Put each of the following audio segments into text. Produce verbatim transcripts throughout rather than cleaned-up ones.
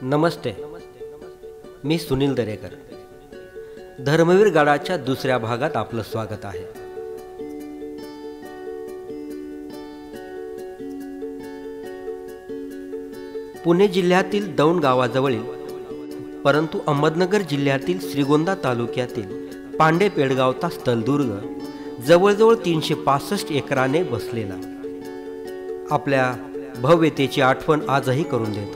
नमस्ते, मी सुनील दरेकर. धर्मवीर गडाच्या दुसऱ्या भागात आपलं स्वागत आहे. पुणे जिल्ह्यातील दौंड गावाजवळील परंतु अहमदनगर जिल्ह्यातील श्रीगोंदा तालुक्यातील पांडे पेडगावचा स्थलदुर्ग जवळजवळ तीनशे पासष्ट एकराने बसलेला आपल्या भव्यतेची आठवण आजही करून देतो.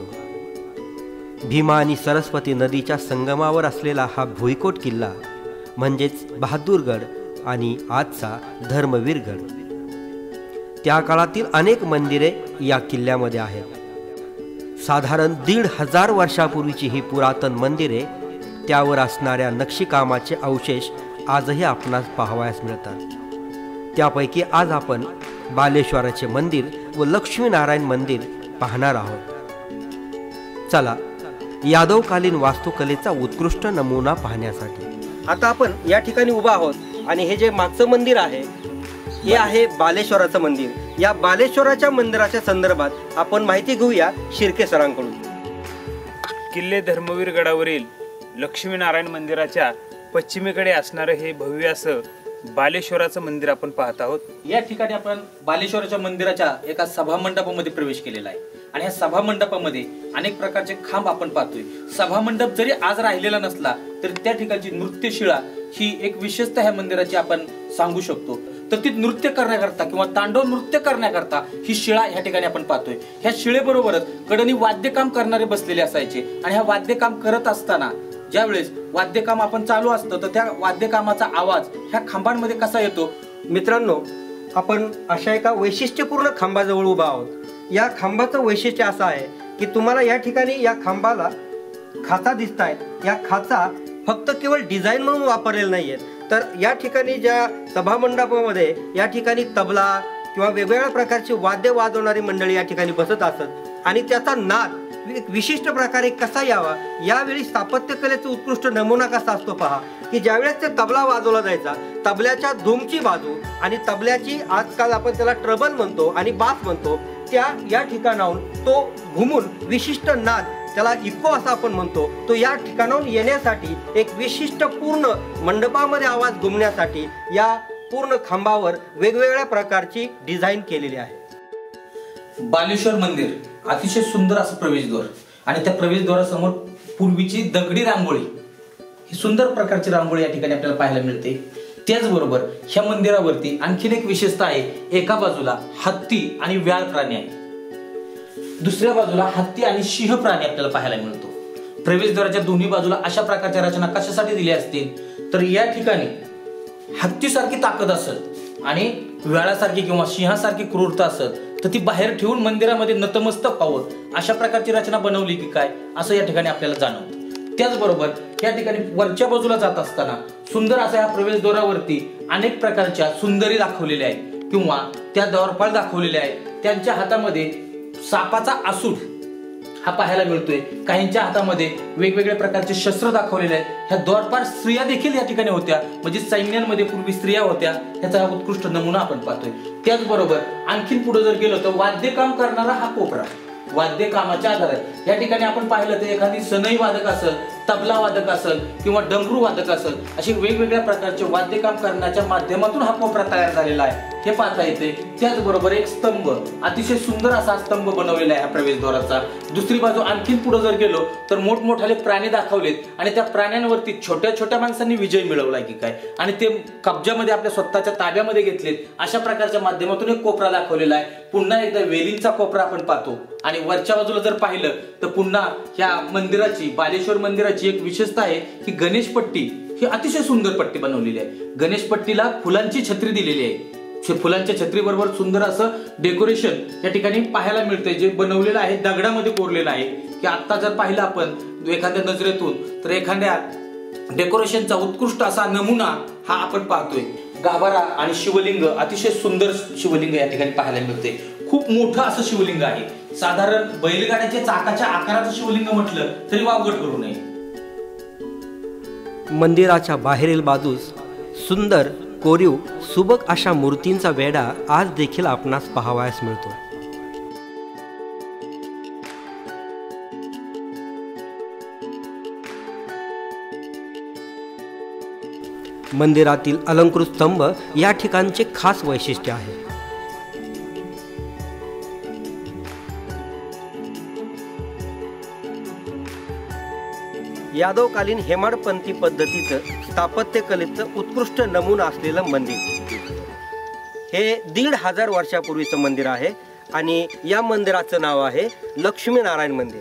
भीमा आणि सरस्वती नदीच्या संगमावर असलेला हा भुईकोट किल्ला म्हणजेच बहादूरगड आणि आजचा धर्मवीरगड. त्या काळातील अनेक मंदिरे या किल्ल्यामध्ये आहेत. साधारण दीड हजार वर्षापूर्वीची ही पुरातन मंदिरे, त्यावर असणाऱ्या नक्षीकामाचे अवशेष आजही आपणास पाहावयास मिळतात. त्यापैकी आज आपण बालेश्वराचे मंदिर व लक्ष्मीनारायण मंदिर पाहणार आहोत. चला यादवकालीन वास्तुकलेचा उत्कृष्ट नमुना पाहण्यासाठी आता आपण या ठिकाणी उभा आहोत आणि हे जे मागचं मंदिर आहे हे आहे बालेश्वराचं मंदिर. या बालेश्वराच्या मंदिराच्या संदर्भात आपण माहिती घेऊया शिर्के सरांकडून. किल्ले धर्मवीर गडावरील लक्ष्मीनारायण मंदिराच्या पश्चिमेकडे असणारं हे भव्य असं बालेश्वराचं मंदिर आपण पाहत आहोत. या ठिकाणी आपण बालेश्वराच्या मंदिराच्या एका सभा मंडपामध्ये प्रवेश केलेला आहे आणि ह्या सभा मंडपामध्ये अनेक प्रकारचे खांब आपण पाहतोय. सभा मंडप जरी आज राहिलेला नसला तरी त्या ठिकाणची नृत्यशिळा ही एक विशेषता ह्या मंदिराची आपण सांगू शकतो. तर ती नृत्य करण्याकरता किंवा तांडव नृत्य करण्याकरता ही शिळा ह्या ठिकाणी आपण पाहतोय. ह्या शिळेबरोबरच कडनी वाद्यकाम करणारे बसलेले असायचे आणि ह्या वाद्यकाम करत असताना ज्या वेळेस वाद्यकाम आपण चालू असतं तर त्या वाद्यकामाचा आवाज ह्या खांबांमध्ये कसा येतो. मित्रांनो, आपण अशा एका वैशिष्ट्यपूर्ण खांबाजवळ उभा आहोत. या खांबाचं वैशिष्ट्य असं आहे की तुम्हाला या ठिकाणी या खांबाला खाचा दिसत आहेत. या खाचा फक्त केवळ डिझाईन म्हणून वापरलेले नाहीयेत, तर या ठिकाणी ज्या सभामंडपामध्ये या ठिकाणी तबला किंवा वेगवेगळ्या प्रकारची वाद्य वाजवणारी मंडळी या ठिकाणी बसत असत आणि त्याचा नाद विशिष्ट प्रकारे कसा यावा, यावेळी स्थापत्यकलेचा उत्कृष्ट नमुना कसा असतो पहा. की ज्यावेळेस ते तबला वाजवला जायचा, तबल्याच्या धूमची बाजू आणि तबल्याची आजकाल आपण त्याला ट्रबल म्हणतो आणि बास म्हणतो, त्या या ठिकाणाहून तो घुमून विशिष्ट नाद, त्याला इको असा आपण म्हणतो, तो या ठिकाणाहून येण्यासाठी एक विशिष्ट पूर्ण मंडपामध्ये आवाज घुमण्यासाठी या पूर्ण खांबावर वेगवेगळ्या प्रकारची डिझाईन केलेली आहे. बालेश्वर मंदिर अतिशय सुंदर असं प्रवेशद्वार आणि त्या प्रवेशद्वारासमोर पूर्वीची दगडी रांगोळी, ही सुंदर प्रकारची रांगोळी या ठिकाणी आपल्याला पाहायला मिळते. त्याचबरोबर ह्या मंदिरावरती आणखीन एक विशेषता आहे. एका बाजूला हत्ती आणि व्याळ प्राणी आहे, दुसऱ्या बाजूला हत्ती आणि सिंह प्राणी आपल्याला पाहायला मिळतो. प्रवेशद्वाराच्या दोन्ही बाजूला अशा प्रकारच्या रचना कशासाठी दिल्या असतील तर या ठिकाणी हत्तीसारखी ताकद असत आणि व्याळासारखी किंवा सिंहासारखी क्रूरता असत तर ती बाहेर ठेवून मंदिरामध्ये नतमस्तक व्हावं अशा प्रकारची रचना बनवली की काय असं या ठिकाणी आपल्याला जाणवतं. त्याचबरोबर या ठिकाणी वरच्या बाजूला जात असताना सुंदर अशा या प्रवेशद्वारावरती अनेक प्रकारच्या सुंदरी दाखवलेल्या आहेत किंवा त्या द्वारपाळ दाखवलेल्या आहेत. त्यांच्या हातामध्ये सापाचा आसूड हा पाहायला मिळतोय. काहींच्या हातामध्ये वेगवेगळ्या प्रकारचे शस्त्र दाखवलेले आहेत. ह्या द्वारपाळ स्त्रिया देखील या ठिकाणी होत्या, म्हणजे सैन्यांमध्ये पूर्वी स्त्रिया होत्या, ह्याचा हा उत्कृष्ट नमुना आपण पाहतोय. त्याचबरोबर आणखीन पुढे जर गेलो तर वाद्यकाम करणारा हा कोपरा, वाद्यकामाच्या आधारात या ठिकाणी आपण पाहिलं तर एखादी सनई वादक असेल, तबला वादक असेल किंवा डमरू वादक असेल, असे वेगवेगळ्या प्रकारचे वाद्यकाम करण्याच्या माध्यमातून हा कोपरा तयार झालेला आहे हे पाहता येते. त्याचबरोबर एक स्तंभ, अतिशय सुंदर असा स्तंभ बनवलेला आहे प्रवेशद्वाराचा. दुसरी बाजू आणखीन पुढे जर गेलो तर मोठमोठाले प्राणी दाखवलेत आणि त्या प्राण्यांवरती छोट्या छोट्या माणसांनी विजय मिळवलाय की काय आणि ते कब्जामध्ये आपल्या स्वतःच्या ताब्यामध्ये घेतलेत अशा प्रकारच्या माध्यमातून एक कोपरा दाखवलेला आहे. पुन्हा एकदा वेलींचा कोपरा आपण पाहतो आणि वरच्या बाजूला जर पाहिलं तर पुन्हा ह्या मंदिराची, बालेश्वर मंदिराची एक विशेषता आहे की गणेशपट्टी ही अतिशय सुंदर पट्टी बनवलेली आहे. गणेशपट्टीला फुलांची छत्री दिलेली आहे. फुलांच्या छत्रीबरोबर सुंदर असं डेकोरेशन या ठिकाणी पाहायला मिळते, जे बनवलेलं आहे दगडामध्ये कोरलेलं आहे. की आता जर पाहिलं आपण एखाद्या नजरेतून तर एखाद्या डेकोरेशनचा उत्कृष्ट असा नमुना हा आपण पाहतोय. गाभारा आणि शिवलिंग, अतिशय सुंदर शिवलिंग या ठिकाणी पाहायला मिळते. खूप मोठं असं शिवलिंग आहे. साधारण बैलगाड्याच्या चाकाच्या आकाराचं शिवलिंग म्हटलं तरी वावगट करू नये. मंदिराच्या बाहेरील बाजूस सुंदर कोरीव सुबक अशा मूर्तींचा वेढा आज देखील आपणास पाहावयास मिळतो. मंदिरातील अलंकृत स्तंभ या ठिकाणचे खास वैशिष्ट्य आहे. यादवकालीन हेमाडपंथी पद्धतीचं स्थापत्यकलेचं उत्कृष्ट नमुना असलेलं मंदिर. हे दीड हजार वर्षापूर्वीचं मंदिर आहे आणि या मंदिराचं नाव आहे लक्ष्मीनारायण मंदिर.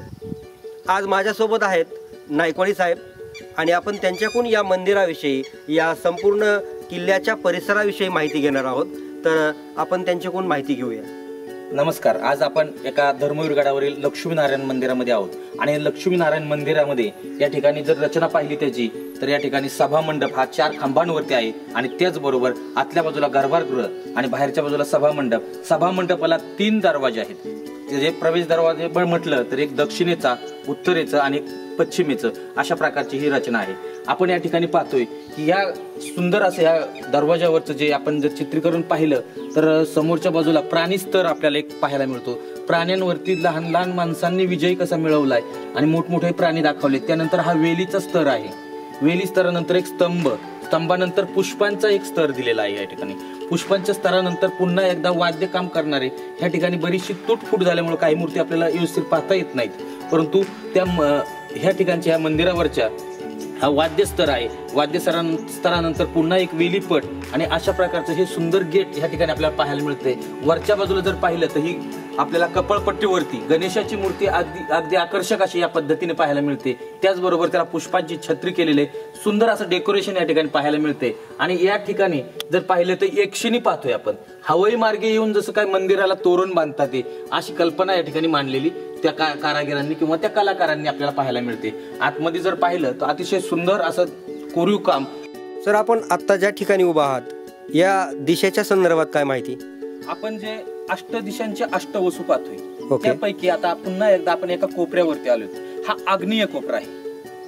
आज माझ्यासोबत आहेत नायकवाडी साहेब आणि आपण त्यांच्याकडून या मंदिराविषयी, या संपूर्ण किल्ल्याच्या परिसराविषयी माहिती घेणार आहोत. तर आपण त्यांच्याकडून माहिती घेऊया. नमस्कार. आज आपण एका धर्मवीर गडावरील लक्ष्मीनारायण मंदिरामध्ये आहोत आणि लक्ष्मीनारायण मंदिरामध्ये या ठिकाणी जर रचना पाहिली त्याची तर या ठिकाणी सभा मंडप हा चार खांबांवरती आहे आणि त्याचबरोबर आतल्या बाजूला गर्भगृह आणि बाहेरच्या बाजूला सभा मंडप. सभा मंडपाला तीन दरवाजे आहेत. जे प्रवेश दरवाजे म्हटलं तर एक दक्षिणेचा, उत्तरेचं आणि पश्चिमेचं अशा प्रकारची ही रचना आहे. आपण या ठिकाणी पाहतोय की या सुंदर असं या दरवाजावरचं जे आपण जर चित्रीकरण पाहिलं तर समोरच्या बाजूला प्राणी स्तर आपल्याला एक पाहायला मिळतो. प्राण्यांवरती लहान लहान माणसांनी विजय कसा मिळवलाय आणि मोठमोठे प्राणी दाखवले. त्यानंतर हा वेलीचा स्तर आहे. वेली स्तरानंतर एक स्तंभ, स्तंभानंतर पुष्पांचा एक स्तर दिलेला आहे. या ठिकाणी पुष्पांच्या स्तरानंतर पुन्हा एकदा वाद्य काम करणारे. ह्या ठिकाणी बरीचशी तुटफूट झाल्यामुळे काही मूर्ती आपल्याला व्यवस्थित पाहता येत नाहीत, परंतु त्या ह्या ठिकाणच्या ह्या मंदिरावरच्या हा वाद्य स्तर आहे. वाद्य स्तरानंतर पुन्हा एक वेलीपट आणि अशा प्रकारचं हे सुंदर गेट ह्या ठिकाणी आपल्याला पाहायला मिळते. वरच्या बाजूला जर पाहिलं तर ही आपल्याला कपाळपट्टीवरती गणेशाची मूर्ती अगदी अगदी आकर्षक अशी या पद्धतीने पाहायला मिळते. त्याचबरोबर त्याला पुष्पांची छत्री केलेले सुंदर असं डेकोरेशन या ठिकाणी पाहायला मिळते. आणि या ठिकाणी जर पाहिलं तर एकशिणी पाहतोय आपण. हवाई मार्गे येऊन जसं काय मंदिराला तोरण बांधतात ते अशी कल्पना या ठिकाणी मांडलेली त्या का कारागिरांनी किंवा त्या कलाकारांनी आपल्याला पाहायला मिळते. आतमध्ये जर पाहिलं तर अतिशय सुंदर असं कोरीव काम. सर, आपण आत्ता ज्या ठिकाणी उभा आहात या दिशेच्या संदर्भात काय माहिती? आपण जे अष्टदिशांचे अष्टवसू पाहतोय Okay. त्यापैकी आता पुन्हा एकदा आपण एका कोपऱ्यावरती आलो. हा आग्नेय कोपरा आहे.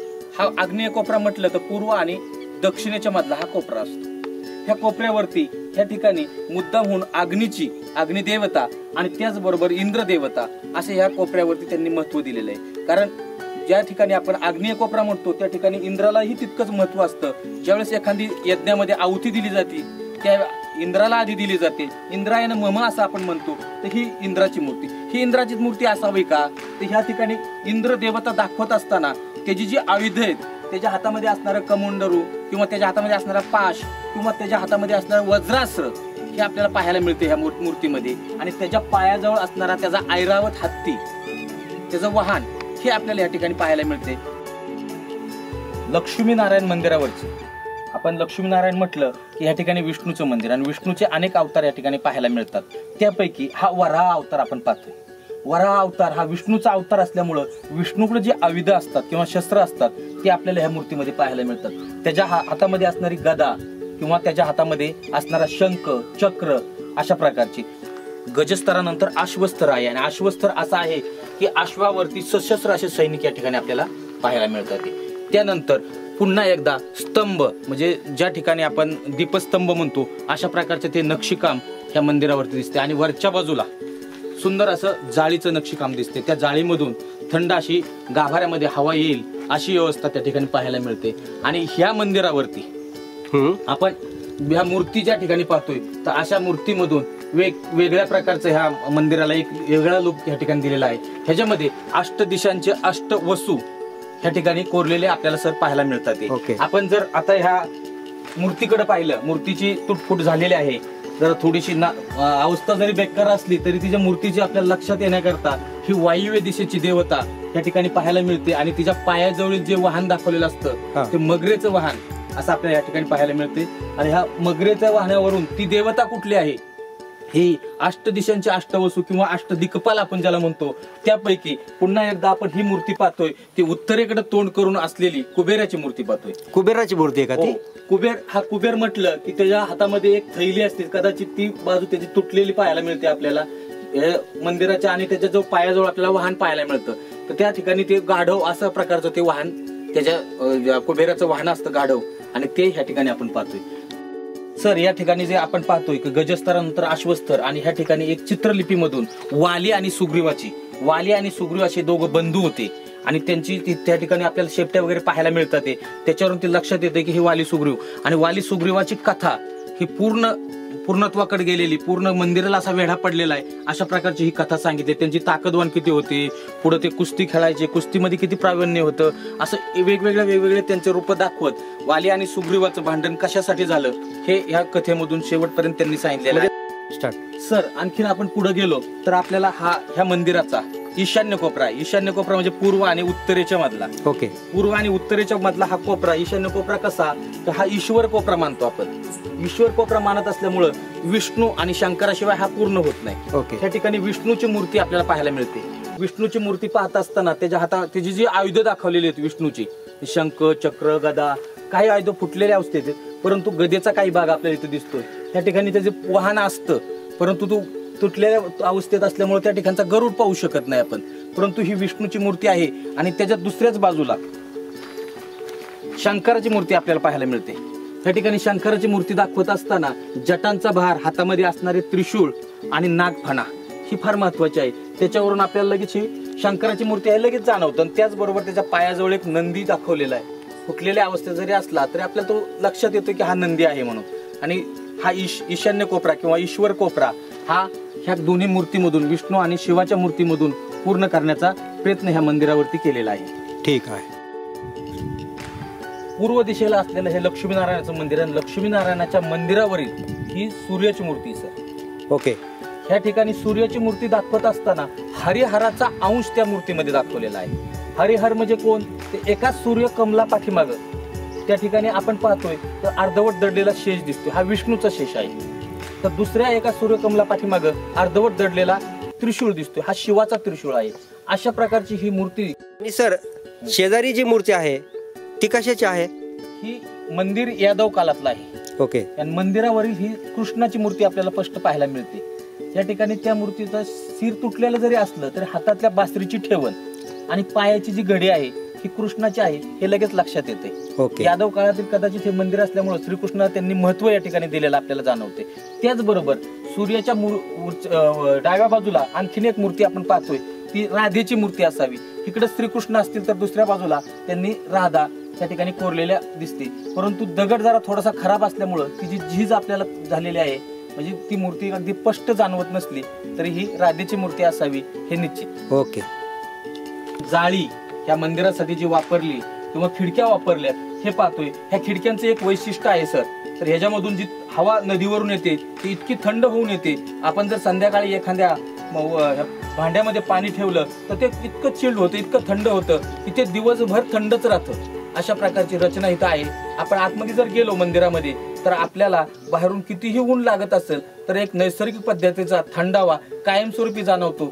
हा आग्नेय कोपरा म्हटलं तर पूर्व आणि दक्षिणेच्या मधला हा कोपरा असतो. ह्या कोपऱ्यावरती ह्या ठिकाणी मुद्दामहून अग्नीची, अग्निदेवता आणि त्याचबरोबर इंद्रदेवता असे ह्या कोपऱ्यावरती त्यांनी महत्व दिलेलं आहे. कारण ज्या ठिकाणी आपण आग्नेय कोपरा म्हणतो त्या ठिकाणी इंद्रालाही तितकंच महत्व असतं. ज्यावेळेस एखादी यज्ञामध्ये आहुती दिली जाते त्या इंद्राला आधी दिली जाते. इंद्रायण मम असं आपण म्हणतो. तर ही इंद्राची मूर्ती, ही इंद्राची मूर्ती असावी का? तर ह्या ठिकाणी इंद्र देवता दाखवत असताना त्याची जी आयुध आहेत, त्याच्या हातामध्ये असणारं कमंडरू किंवा त्याच्या हातामध्ये असणारा पाश किंवा त्याच्या हातामध्ये असणारं वज्रास्त्र हे आपल्याला पाहायला मिळते ह्या मूर्तीमध्ये. आणि त्याच्या पायाजवळ असणारा त्याचा ऐरावत हत्ती, त्याचं वाहन हे आपल्याला या ठिकाणी पाहायला मिळते. लक्ष्मीनारायण मंदिरावरचे आपण लक्ष्मीनारायण म्हटलं की या ठिकाणी विष्णूचं मंदिर आणि विष्णूचे अनेक अवतार या ठिकाणी पाहायला मिळतात. त्यापैकी हा वराह अवतार आपण पाहतोय. वराह अवतार हा विष्णूचा अवतार असल्यामुळं विष्णूकडे जे आयुध असतात किंवा शस्त्र असतात ते आपल्याला ह्या मूर्तीमध्ये पाहायला मिळतात. त्याच्या हातामध्ये असणारी गदा किंवा त्याच्या हातामध्ये असणारा शंख, चक्र अशा प्रकारची. गजस्तरानंतर अश्वस्तर आहे आणि अश्वस्तर असा आहे की अश्वावरती सशस्त्र असे सैनिक या ठिकाणी आपल्याला पाहायला मिळतात. त्यानंतर पुन्हा एकदा स्तंभ म्हणजे ज्या ठिकाणी आपण दीपस्तंभ म्हणतो अशा प्रकारचे ते नक्षीकाम ह्या मंदिरावरती दिसते. आणि वरच्या बाजूला सुंदर असं जाळीचं नक्षीकाम दिसते. त्या जाळीमधून थंड अशी गाभाऱ्यामध्ये हवा येईल अशी व्यवस्था त्या ठिकाणी पाहायला मिळते. आणि ह्या मंदिरावरती आपण ह्या मूर्ती ज्या ठिकाणी पाहतोय तर अशा मूर्तीमधून वेग वेगळ्या प्रकारचं ह्या मंदिराला एक वेगळा लुक ह्या ठिकाणी दिलेला आहे. ह्याच्यामध्ये अष्टदिशांचे अष्टवसू ह्या ठिकाणी कोरलेले आपल्याला सर पाहायला मिळतात. okay. आपण जर आता ह्या मूर्तीकडे पाहिलं, मूर्तीची तुटफूट झालेली आहे. जर थोडीशी ना अवस्था जरी बेकार असली तरी तिच्या मूर्तीची आपल्याला लक्षात येण्याकरता ही वायव्य दिशेची देवता या ठिकाणी पाहायला मिळते. आणि तिच्या पायाजवळील जे वाहन दाखवलेलं असतं ते मगरेचं वाहन असं आपल्याला या ठिकाणी पाहायला मिळते. आणि ह्या मगरेच्या वाहनावरून ती देवता कुठली आहे ही अष्टदिशांचे अष्टवसू किंवा अष्टदिक्पाल आपण ज्याला म्हणतो त्यापैकी पुन्हा एकदा आपण ही मूर्ती पाहतोय ती उत्तरेकडे तोंड करून असलेली कुबेराची मूर्ती पाहतोय. कुबेराची मूर्ती आहे का ती? कुबेर हा कुबेर म्हटलं की त्याच्या हातामध्ये एक थैली असते. कदाचित ती बाजू त्याची तुटलेली पाहायला मिळते आपल्याला मंदिराच्या. आणि त्याच्या जो पायाजवळ आपल्याला वाहन पाहायला मिळतं तर त्या ठिकाणी ते गाढव असं प्रकारचं ते वाहन त्याच्या कुबेराचं वाहन असतं गाढव आणि ते ह्या ठिकाणी आपण पाहतोय. सर या ठिकाणी जे आपण पाहतोय की गजस्तरानंतर अश्वस्तर आणि ह्या ठिकाणी एक चित्रलिपीमधून वाली आणि सुग्रीवाची वाली आणि सुग्रीव असे दोघं बंधू होते आणि त्यांची त्या ठिकाणी आपल्याला शेपट्या वगैरे पाहायला मिळतात. ते त्याच्यावरून ते लक्षात येते की ही वाली सुग्रीव आणि वाली सुग्रीवाची कथा ही पूर्ण पूर्णत्वाकडे गेलेली, पूर्ण मंदिराला असा वेढा पडलेला आहे अशा प्रकारची ही कथा सांगितली. त्यांची ताकदवान किती होती, पुढे ते कुस्ती खेळायचे, कुस्तीमध्ये किती प्रावीण्य होतं, असं वेगवेगळ्या वेगवेगळे त्यांचे रूप दाखवत वाली आणि सुग्रीवाचं भांडण कशासाठी झालं हे ह्या कथेमधून शेवटपर्यंत त्यांनी सांगितलेलं आहे. स्टार्ट. सर आणखीन आपण पुढे गेलो तर आपल्याला हा ह्या मंदिराचा ईशान्य कोपरा आहे. ईशान्य कोपरा म्हणजे पूर्व आणि उत्तरेच्या मधला. ओके. पूर्व आणि उत्तरेच्या मधला हा कोपरा, ईशान्य कोपरा कसा तर हा ईश्वर कोपरा मानतो आपण. ईश्वर कोपरा मानत असल्यामुळं विष्णू आणि शंकराशिवाय हा पूर्ण होत नाही. ओके. त्या ठिकाणी विष्णूची मूर्ती आपल्याला पाहायला मिळते. विष्णूची मूर्ती पाहत असताना त्याच्या हातात त्याची जी आयुध दाखवलेली आहेत विष्णूची, शंख, चक्र, गदा, काही आयुध फुटलेल्या अवस्थेत आहेत, परंतु गदेचा काही भाग आपल्याला इथे दिसतोय. त्या ठिकाणी त्याचे वाहन असतं परंतु तो तुटलेल्या अवस्थेत असल्यामुळे त्या ठिकाणचा गरुड पाहू शकत नाही आपण. परंतु ही विष्णूची मूर्ती आहे आणि त्याच्या दुसऱ्याच बाजूला शंकराची मूर्ती आपल्याला पाहायला मिळते. त्या ठिकाणी शंकराची मूर्ती दाखवत असताना जटांचा भार, हातामध्ये असणारे त्रिशूळ आणि नागफणा ही फार महत्वाची आहे. त्याच्यावरून आपल्याला लगेच ही शंकराची मूर्ती आहे लगेच जाणवतं. आणि त्याचबरोबर त्याच्या पायाजवळ एक नंदी दाखवलेला आहे. फुटलेल्या अवस्थेत जरी असला तरी आपल्याला तो लक्षात येतो की हा नंदी आहे म्हणून. आणि हा ईश ईशान्य कोपरा किंवा ईश्वर कोपरा हा ह्या दोन्ही मूर्तीमधून, विष्णू आणि शिवाच्या मूर्तीमधून पूर्ण करण्याचा प्रयत्न ह्या मंदिरावरती केलेला आहे. ठीक आहे. पूर्व दिशेला असलेलं हे लक्ष्मीनारायणाचं मंदिर आहे. लक्ष्मीनारायणाच्या मंदिरावरील ही सूर्याची मूर्ती सर. ओके. ह्या ठिकाणी सूर्याची मूर्ती दाखवत असताना हरिहराचा अंश त्या मूर्तीमध्ये दाखवलेला आहे. हरिहर म्हणजे कोण, ते एकाच सूर्य कमला पाठीमाग त्या ठिकाणी आपण पाहतोय तर अर्धवट दडलेला शेष दिसतोय, हा विष्णूचा शेष आहे. तर दुसऱ्या एका सूर्यकमला पाठीमाग अर्धवट दडलेला त्रिशूळ दिसतोय, हा शिवाचा त्रिशूळ आहे. अशा प्रकारची ही मूर्ती. आणि सर शेजारी जी मूर्ती आहे ती कशाची आहे? ही मंदिर यादव काळातलं आहे. ओके. आणि मंदिरावरील ही कृष्णाची मूर्ती आपल्याला स्पष्ट पाहायला मिळते. या ठिकाणी त्या मूर्तीचं शिर तुटलेलं जरी असलं तरी हातातल्या बासरीची ठेवण आणि पायाची जी घडी आहे ही कृष्णाची आहे हे लगेच लक्षात येते. ओके. यादव काळातील कदाचित हे मंदिर असल्यामुळे श्रीकृष्ण त्यांनी महत्व या ठिकाणी दिलेलं आपल्याला जाणवते. त्याचबरोबर सूर्याच्या डाव्या बाजूला आणखीन एक मूर्ती आपण पाहतोय, ती राधेची मूर्ती असावी. इकडे श्रीकृष्ण असतील तर दुसऱ्या बाजूला त्यांनी राधा त्या ठिकाणी कोरलेल्या दिसते. परंतु दगड जरा थोडासा खराब असल्यामुळं ती जी झीज आपल्याला झालेली आहे, म्हणजे ती मूर्ती अगदी स्पष्ट जाणवत नसली तरी ही राधेची मूर्ती असावी हे निश्चित. ओके. जाळी ह्या मंदिरासाठी जी वापरली किंवा खिडक्या वापरल्यात हे पाहतोय. ह्या खिडक्यांचं एक वैशिष्ट्य आहे सर, तर ह्याच्यामधून जी हवा नदीवरून येते ती इतकी थंड होऊन येते. आपण जर संध्याकाळी एखाद्या भांड्यामध्ये पाणी ठेवलं तर ते इतकं चिल्ड होतं, इतकं थंड होतं की ते दिवसभर थंडच राहतं. अशा प्रकारची रचना इथं आहे. आपण आतमध्ये जर गेलो मंदिरामध्ये तर आपल्याला बाहेरून कितीही ऊन लागत असेल तर एक नैसर्गिक पद्धतीचा थंडावा कायमस्वरूपी जाणवतो.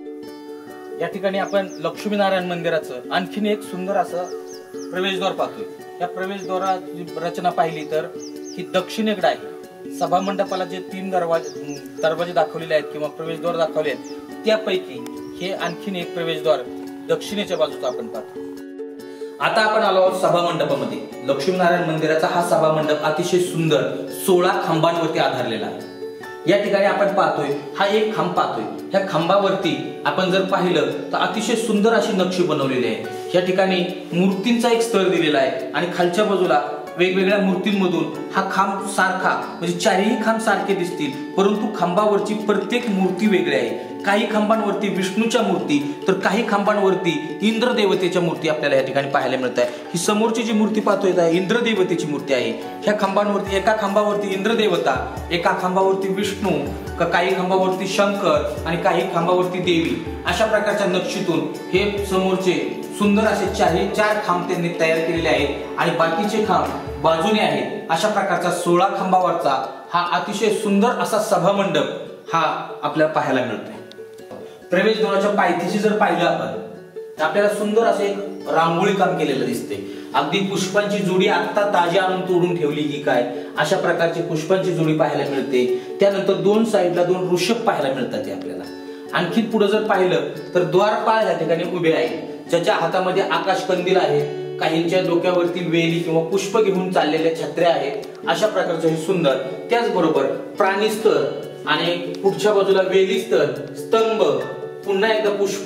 या ठिकाणी आपण लक्ष्मीनारायण मंदिराचं आणखीन एक सुंदर असं प्रवेशद्वार पाहतोय. या प्रवेशद्वाराची रचना पाहिली तर ही दक्षिणेकडे आहे. सभा मंडपाला जे तीन दरवाजे दरवाजे दाखवलेले आहेत किंवा प्रवेशद्वार दाखवले आहेत त्यापैकी हे आणखीन एक प्रवेशद्वार दक्षिणेच्या बाजूचा आपण पाहतो. आता आपण आलो आहोत सभा मंडपामध्ये. लक्ष्मीनारायण मंदिराचा हा सभा मंडप अतिशय सुंदर सोळा खांबांवरती आधारलेला आहे. या ठिकाणी आपण पाहतोय हा एक खांब पाहतोय. ह्या खांबावरती आपण जर पाहिलं तर अतिशय सुंदर अशी नक्षी बनवलेली आहे. या ठिकाणी मूर्तींचा एक स्तर दिलेला आहे आणि खालच्या बाजूला वेगवेगळ्या मूर्तींमधून हा खांब सारखा म्हणजे चारही खांब सारखे दिसतील, परंतु खांबावरची प्रत्येक मूर्ती वेगळी आहे. काही खांबांवरती विष्णूच्या मूर्ती तर काही खांबांवरती इंद्रदेवतेच्या मूर्ती आपल्याला या ठिकाणी पाहायला मिळत आहे. ही समोरची जी मूर्ती पाहतोय इंद्रदेवतेची मूर्ती आहे. ह्या खांबांवरती एका खांबावरती इंद्रदेवता, एका खांबावरती विष्णू, काही खांबावरती शंकर आणि काही खांबावरती देवी. अशा प्रकारच्या नक्षीतून हे समोरचे सुंदर असे चारही चार खांब त्यांनी तयार केलेले आहेत आणि बाकीचे खांब बाजूने आहेत. अशा प्रकारचा सोळा खांबावरचा हा अतिशय सुंदर असा सभामंडप हा आपल्याला पाहायला मिळतोय. प्रवेशद्वाराच्या पायथ्याशी जर पाहिलं आपण तर आपल्याला सुंदर असे एक रांगोळी काम केलेलं दिसते. अगदी पुष्पांची जोडी आता ताजी आणून तोडून ठेवली की काय अशा प्रकारची पुष्पांची जोडी पाहायला मिळते. त्यानंतर दोन साईडला दोन ऋषभ पाहायला मिळतात आपल्याला. आणखी पुढे जर पाहिलं तर द्वारपाळ या ठिकाणी उभे आहे, ज्याच्या हातामध्ये आकाश कंदील आहे. काहींच्या डोक्यावरती वेली किंवा पुष्प घेऊन चाललेल्या छत्र्या आहेत. अशा प्रकारचं हे सुंदर. त्याचबरोबर प्राणी स्तर आणि पुढच्या बाजूला वेली स्तर, स्तंभ, पुन्हा एकदा पुष्प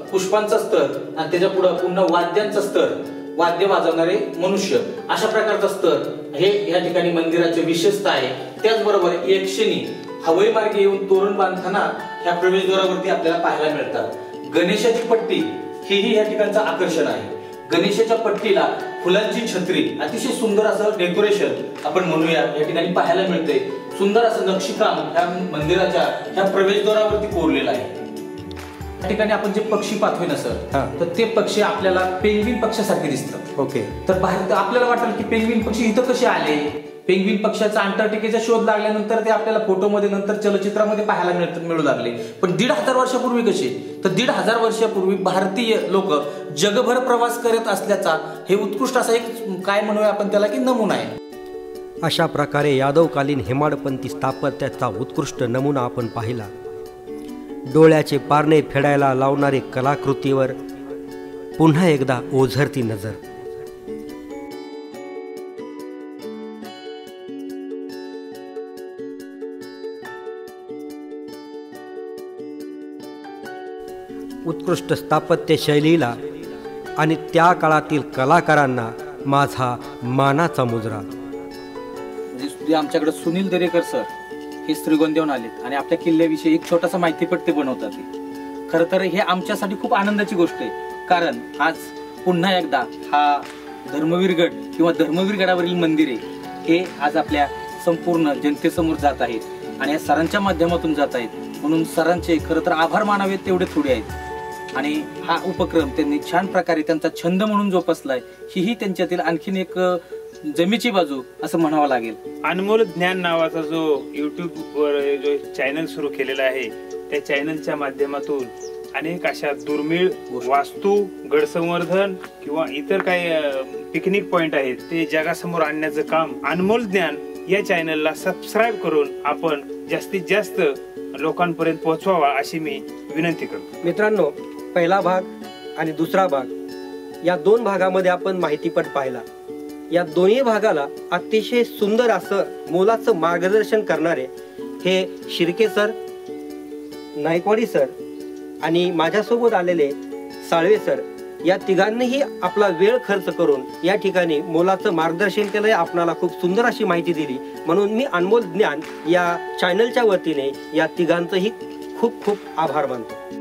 पुष्पांचा स्तर आणि त्याच्या पुढे पुन्हा वाद्यांचा स्तर, वाद्य वाजवणारे मनुष्य, अशा प्रकारचा स्तर हे या ठिकाणी मंदिराचे विशेषता आहे. त्याचबरोबर यक्षिणी हवाई मार्गे येऊन तोरण बांधताना ह्या प्रवेशद्वारावरती आपल्याला पाहायला मिळतात. गणेशाची पट्टी हेही या ठिकाणचं आकर्षण आहे. गणेशाच्या पट्टीला फुलांची छत्री, अतिशय सुंदर असं डेकोरेशन आपण म्हणूया या ठिकाणी पाहायला मिळते. सुंदर असं नक्षीकाम ह्या मंदिराच्या ह्या प्रवेशद्वारावरती कोरलेलं आहे. या ठिकाणी आपण जे पक्षी पाहतोय ना सर, तर ते पक्षी आपल्याला पेंग्विन पक्षासारखे दिसतात. ओके. तर बाहेर आपल्याला वाटेल की पेंग्विन पक्षी इथं कसे आले. पेंग्विन पक्षाचा अंटार्क्टिकेचा शोध लागल्यानंतर ते आपल्याला फोटोमध्ये नंतर चलचित्रामध्ये पाहायला मिळत मिळू लागले. पण दीड हजार वर्षापूर्वी कसे, तर दीड हजार वर्षापूर्वी भारतीय लोक जगभर प्रवास करत असल्याचा हे उत्कृष्ट असा एक काय म्हणूया आपण त्याला की नमुना आहे. अशा प्रकारे यादवकालीन हेमाडपंथी स्थापत्याचा उत्कृष्ट नमुना आपण पाहिला. डोळ्याचे पारणे फेडायला लावणारे कलाकृतीवर पुन्हा एकदा ओझरती नजर. उत्कृष्ट स्थापत्य शैलीला आणि त्या काळातील कलाकारांना माझा मानाचा मुजरा. म्हणजे आमच्याकडे सुनील दरेकर सर हे श्रीगोंद्याहून आलेत आणि आपल्या किल्ल्याविषयी एक छोटासा माहितीपट बनवतात. खरं तर हे आमच्यासाठी खूप आनंदाची गोष्ट आहे, कारण आज पुन्हा एकदा हा धर्मवीरगड किंवा धर्मवीर गडावरील मंदिरे हे आज आपल्या संपूर्ण जनतेसमोर जात आहेत आणि या सरांच्या माध्यमातून जात आहेत. म्हणून सरांचे खरं तर आभार मानावेत तेवढे थोडे आहेत. आणि हा उपक्रम त्यांनी छान प्रकारे त्यांचा छंद म्हणून जोपासलाय, हीही त्यांच्यातील आणखीन एक जमेची बाजू असं म्हणावं लागेल. अनमोल ज्ञान नावाचा जो युट्यूब वर जो चॅनल सुरू केलेला आहे, त्या चॅनलच्या माध्यमातून अनेक अशा दुर्मिळ वास्तू, गडसंवर्धन किंवा इतर काही पिकनिक पॉइंट आहेत ते जगासमोर आणण्याचं काम अनमोल ज्ञान या चॅनलला सबस्क्राईब करून आपण जास्तीत जास्त लोकांपर्यंत पोहोचवावा अशी मी विनंती करतो. मित्रांनो, पहिला भाग आणि दुसरा भाग या दोन भागामध्ये आपण माहितीपट पाहिला. या दोन्ही भागाला अतिशय सुंदर असं मोलाचं मार्गदर्शन करणारे हे शिर्के सर, नायकवाडी सर आणि माझ्यासोबत आलेले साळवे सर या तिघांनीही आपला वेळ खर्च करून या ठिकाणी मोलाचं मार्गदर्शन केलंय. आपणाला खूप सुंदर अशी माहिती दिली, म्हणून मी अनमोल ज्ञान या चॅनलच्या वतीने या तिघांचंही खूप खूप आभार मानतो.